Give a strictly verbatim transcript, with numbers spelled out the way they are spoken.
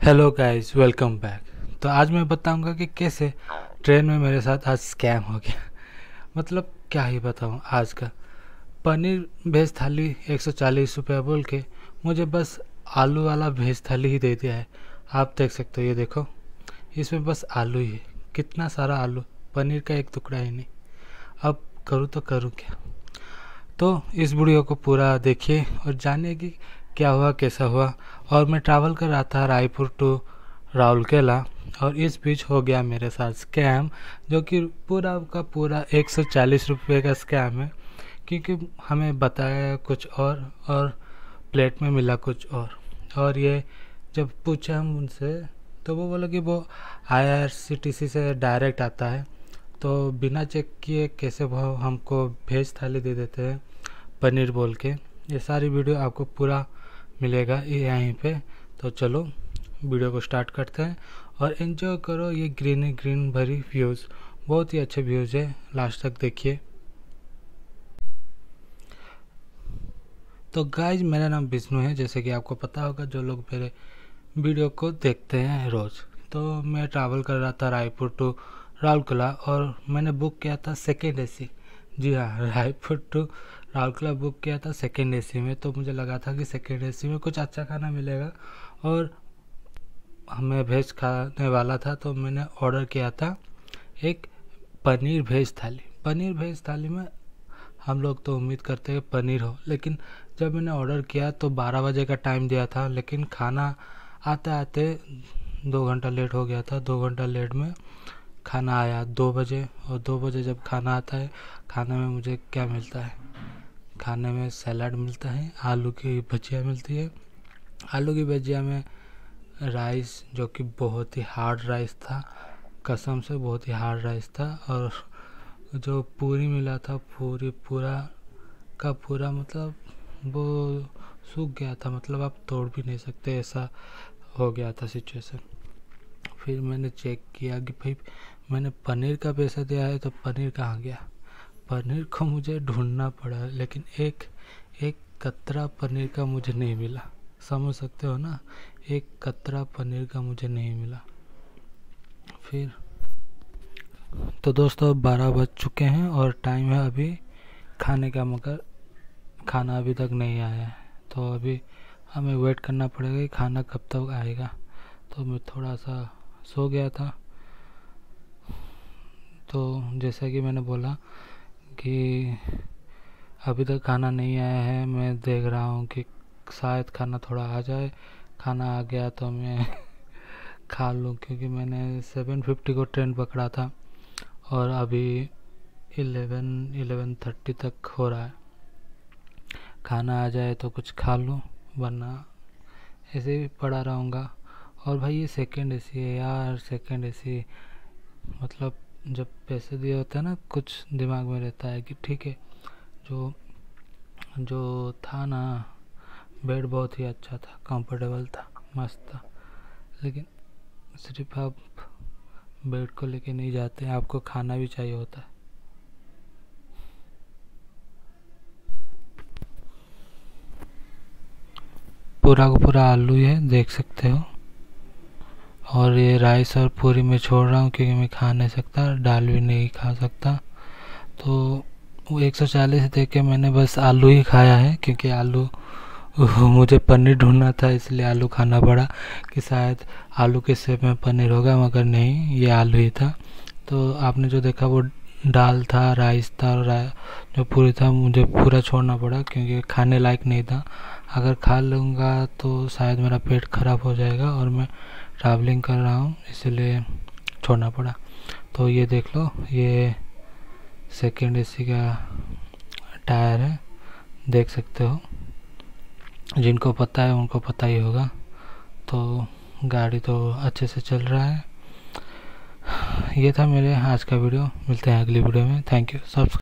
Hello guys, welcome back. तो आज मैं बताऊंगा कि कैसे ट्रेन में मेरे साथ आज स्कैम हो गया। मतलब क्या ही बताऊं। आज का पनीर भेज थाली एक सौ चालीस रुपये बोल के मुझे बस आलू वाला भेज थाली ही दे दिया है। आप देख सकते हो, ये देखो, इसमें बस आलू ही है। कितना सारा आलू, पनीर का एक टुकड़ा ही नहीं। अब करूँ तो करूँ क्या। तो इस वीडियो को पूरा देखिए और जानिए कि क्या हुआ, कैसा हुआ। और मैं ट्रैवल कर रहा था रायपुर टू राउरकेला, और इस बीच हो गया मेरे साथ स्कैम, जो कि पूरा का पूरा एक सौ चालीस रुपये का स्कैम है। क्योंकि हमें बताया कुछ और और प्लेट में मिला कुछ और। और ये जब पूछा हम उनसे, तो वो बोला कि वो I R C T C से डायरेक्ट आता है, तो बिना चेक किए कैसे वो हमको भेज थाली दे देते हैं पनीर बोल के। ये सारी वीडियो आपको पूरा मिलेगा यहीं पे। तो चलो वीडियो को स्टार्ट करते हैं और एंजॉय करो ये ग्रीन ग्रीन भरी व्यूज़। बहुत ही अच्छे व्यूज़ है, लास्ट तक देखिए। तो गाइज, मेरा नाम विष्णु है, जैसे कि आपको पता होगा जो लोग मेरे वीडियो को देखते हैं रोज़। तो मैं ट्रैवल कर रहा था रायपुर टू राउरकेला, और मैंने बुक किया था सेकेंड एसी। जी हाँ, रायपुर टू राउरकेला बुक किया था सेकेंड एसी में। तो मुझे लगा था कि सेकेंड एसी में कुछ अच्छा खाना मिलेगा, और हमें वेज खाने वाला था। तो मैंने ऑर्डर किया था एक पनीर वेज थाली। पनीर वेज थाली में हम लोग तो उम्मीद करते हैं पनीर हो, लेकिन जब मैंने ऑर्डर किया तो बारह बजे का टाइम दिया था, लेकिन खाना आते आते दो घंटा लेट हो गया था। दो घंटा लेट में खाना आया दो बजे, और दो बजे जब खाना आता है, खाने में मुझे क्या मिलता है? खाने में सैलड मिलता है, आलू की भजिया मिलती है। आलू की भजिया में राइस, जो कि बहुत ही हार्ड राइस था, कसम से बहुत ही हार्ड राइस था। और जो पूरी मिला था, पूरी पूरा का पूरा मतलब वो सूख गया था, मतलब आप तोड़ भी नहीं सकते, ऐसा हो गया था सिचुएशन। फिर मैंने चेक किया कि भाई मैंने पनीर का पैसा दिया है, तो पनीर कहाँ गया। पनीर को मुझे ढूंढना पड़ा, लेकिन एक एक कतरा पनीर का मुझे नहीं मिला। समझ सकते हो ना, एक कतरा पनीर का मुझे नहीं मिला। फिर तो दोस्तों बारह बज चुके हैं और टाइम है अभी खाने का, मगर खाना अभी तक नहीं आया है। तो अभी हमें वेट करना पड़ेगा कि खाना कब तक आएगा। तो मैं थोड़ा सा सो गया था। तो जैसा कि मैंने बोला कि अभी तक खाना नहीं आया है। मैं देख रहा हूँ कि शायद खाना थोड़ा आ जाए। खाना आ गया तो मैं खा लूँ, क्योंकि मैंने सेवन फिफ्टी को ट्रेन पकड़ा था, और अभी इलेवन इलेवन थर्टी तक हो रहा है। खाना आ जाए तो कुछ खा लूँ, वरना ऐसे ही पड़ा रहूँगा। और भाई ये सेकंड एसी है यार, सेकंड एसी। मतलब जब पैसे दिए होते हैं ना, कुछ दिमाग में रहता है कि ठीक है, जो जो था ना, बेड बहुत ही अच्छा था, कंफर्टेबल था, मस्त था। लेकिन सिर्फ आप बेड को लेके नहीं जाते, आपको खाना भी चाहिए होता है। पूरा का पूरा आलू है, देख सकते हो। और ये राइस और पूरी मैं छोड़ रहा हूँ, क्योंकि मैं खा नहीं सकता, दाल भी नहीं खा सकता। तो वो एक सौ चालीस दे के मैंने बस आलू ही खाया है, क्योंकि आलू मुझे पनीर ढूंढना था, इसलिए आलू खाना पड़ा कि शायद आलू के शेप में पनीर होगा, मगर नहीं, ये आलू ही था। तो आपने जो देखा वो दाल था, राइस था, और रा, जो पूरी था, मुझे पूरा छोड़ना पड़ा क्योंकि खाने लायक नहीं था। अगर खा लूँगा तो शायद मेरा पेट खराब हो जाएगा, और मैं ट्रैवलिंग कर रहा हूँ, इसलिए छोड़ना पड़ा। तो ये देख लो, ये सेकेंड एसी का टायर है, देख सकते हो। जिनको पता है उनको पता ही होगा। तो गाड़ी तो अच्छे से चल रहा है। ये था मेरे आज का वीडियो। मिलते हैं अगली वीडियो में। Thank you. सब्सक्राइब